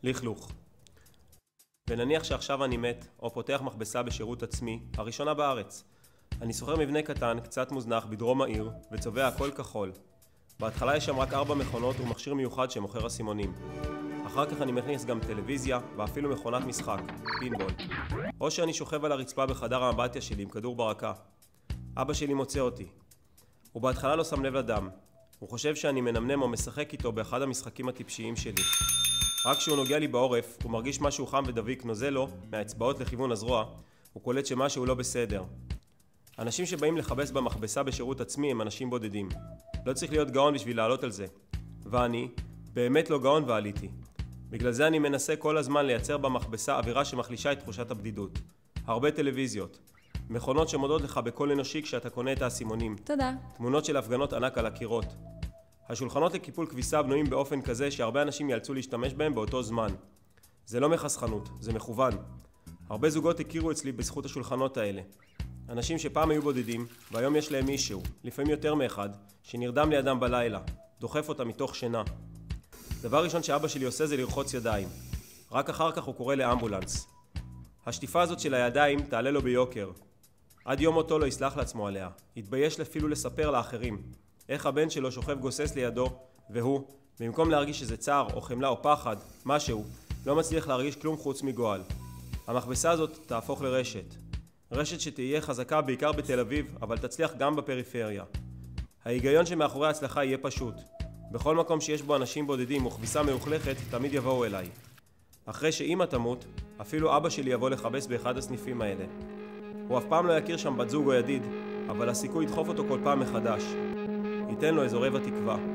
לכלוך. ונניח שעכשיו אני מת, או פותח מכבסה בשירות עצמי, הראשונה בארץ. אני שוכר מבנה קטן, קצת מוזנח, בדרום העיר, וצובע הכל כחול. בהתחלה יש שם רק 4 מכונות ומכשיר מיוחד שמוכר אסימונים. אחר כך אני מכניס גם טלוויזיה, ואפילו מכונת משחק, פינבול. או שאני שוכב על הרצפה בחדר האמבטיה שלי עם כדור ברקה. אבא שלי מוצא אותי. הוא בהתחלה לא שם לב לדם. הוא חושב שאני מנמנם או משחק איתו באחד המשחקים הטיפשיים שלי. רק כשהוא נוגע לי בעורף, הוא מרגיש משהו חם ודביק נוזל לו מהאצבעות לכיוון הזרוע, הוא קולט שמשהו לא בסדר. אנשים שבאים לחבס במכבסה בשירות עצמי הם אנשים בודדים. לא צריך להיות גאון בשביל לעלות על זה. ואני באמת לא גאון ועליתי. בגלל זה אני מנסה כל הזמן לייצר במכבסה אווירה שמחלישה את תחושת הבדידות. הרבה טלוויזיות. מכונות שמודות לך בקול אנושי כשאתה קונה את האסימונים. תודה. תמונות של הפגנות ענק על הקירות. השולחנות לקיפול כביסה בנויים באופן כזה שהרבה אנשים יאלצו להשתמש בהם באותו זמן. זה לא מחסכנות, זה מכוון. הרבה זוגות הכירו אצלי בזכות השולחנות האלה. אנשים שפעם היו בודדים, והיום יש להם מישהו, לפעמים יותר מאחד, שנרדם לידם בלילה, דוחף אותם מתוך שינה. דבר ראשון שאבא שלי עושה זה לרחוץ ידיים. רק אחר כך הוא קורא לאמבולנס. השטיפה הזאת של הידיים תעלה לו ביוקר. עד יום מותו לא יסלח לעצמו עליה. יתבייש אפילו לספר לאחרים. איך הבן שלו שוכב גוסס לידו, והוא, במקום להרגיש שזה צער או חמלה או פחד, משהו, לא מצליח להרגיש כלום חוץ מגועל. המכבסה הזאת תהפוך לרשת. רשת שתהיה חזקה בעיקר בתל אביב, אבל תצליח גם בפריפריה. ההיגיון שמאחורי ההצלחה יהיה פשוט. בכל מקום שיש בו אנשים בודדים וכביסה מאוכלכת, תמיד יבואו אליי. אחרי שאמא תמות, אפילו אבא שלי יבוא לחבס באחד הסניפים האלה. הוא אף פעם לא יכיר שם בת זוג או ידיד, אבל הסיכוי ידחוף אותו כל פעם מחדש. ייתן לו איזו רבע תקווה.